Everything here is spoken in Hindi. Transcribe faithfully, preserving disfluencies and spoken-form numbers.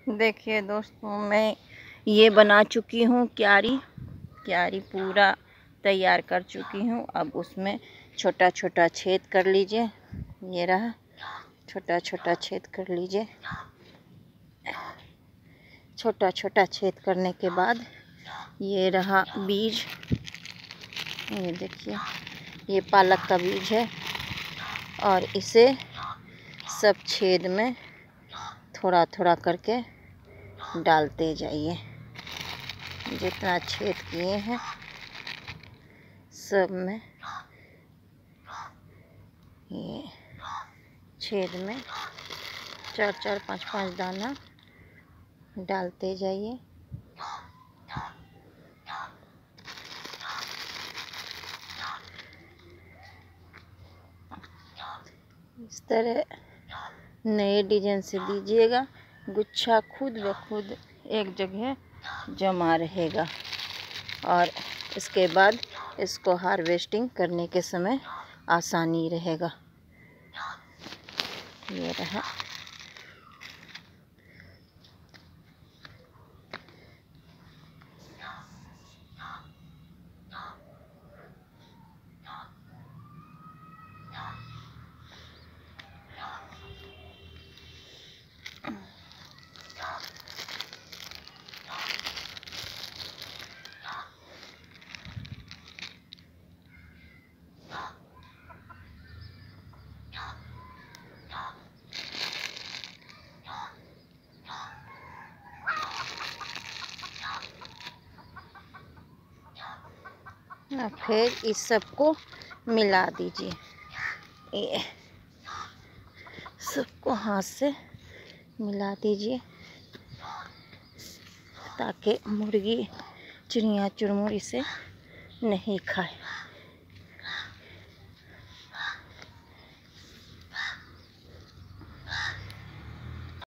देखिए दोस्तों, मैं ये बना चुकी हूँ क्यारी क्यारी पूरा तैयार कर चुकी हूँ। अब उसमें छोटा छोटा छेद कर लीजिए। ये रहा, छोटा छोटा छेद कर लीजिए। छोटा छोटा छेद करने के बाद ये रहा बीज। ये देखिए, ये पालक का बीज है और इसे सब छेद में थोड़ा थोड़ा करके डालते जाइए। जितना छेद किए हैं सब में ये छेद में चार चार पाँच पाँच दाना डालते जाइए। इस तरह नए डिजाइन से दीजिएगा। गुच्छा खुद ब खुद एक जगह जमा रहेगा और इसके बाद इसको हार्वेस्टिंग करने के समय आसानी रहेगा। ये रहा। फिर इस सबको मिला दीजिए। ये सबको हाथ से मिला दीजिए ताकि मुर्गी चिड़िया चुरमुर इसे नहीं खाए।